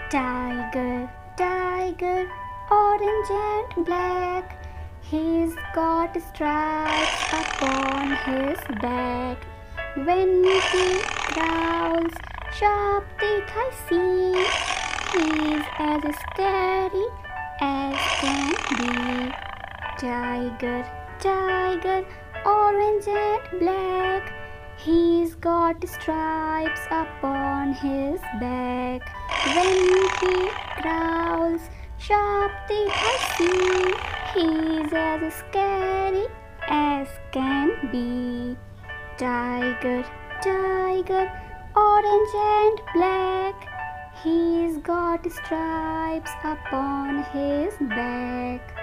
Tiger, tiger, orange and black. He's got stripes upon his back. When he growls, sharp teeth I see. He's as scary as can be. Tiger, tiger, orange and black. He's got stripes upon his back. When he growls, sharp teeth I see. He's as scary as can be. Tiger, tiger, orange and black. He's got stripes upon his back.